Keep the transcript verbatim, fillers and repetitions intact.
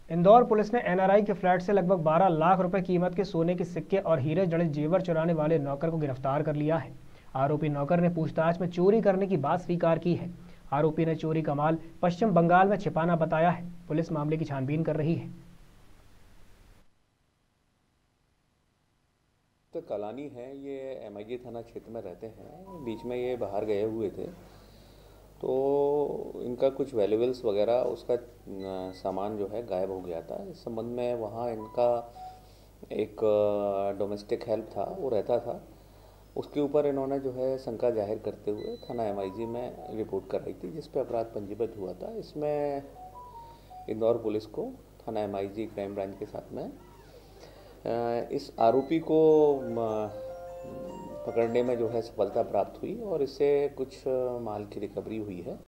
Indore police ने NRI के flat से लगभग बारह लाख रुपए कीमत के सोने के सिक्के और हीरे जड़ित जेवर चुराने वाले नौकर को गिरफ्तार कर लिया है। आरोपी नौकर ने पूछताछ में चोरी करने की बात स्वीकार की है। आरोपी ने चोरी का माल पश्चिम बंगाल में छिपाना बताया है। पुलिस मामले की छानबीन कर रही है। तो कलानी है, ये एमआईजी थाना क्षेत्र में रहते हैं। बीच में ये बाहर गए हुए थे, तो इनका कुछ वैल्यूएबल्स वगैरह उसका अ, सामान जो है गायब हो गया था। इस संबंध में वहाँ इनका एक डोमेस्टिक हेल्प था, वो रहता था। उसके ऊपर इन्होंने जो है शंका जाहिर करते हुए थाना एमआईजी में रिपोर्ट कराई थी, जिस पे अपराध पंजीबद्ध हुआ था। इसमें इंदौर पुलिस को थाना एमआईजी क्राइम ब्रांच के साथ में अ, इस आरोपी को म, पकड़ने में जो है सफलता प्राप्त हुई और इससे कुछ अ, माल की रिकवरी हुई है।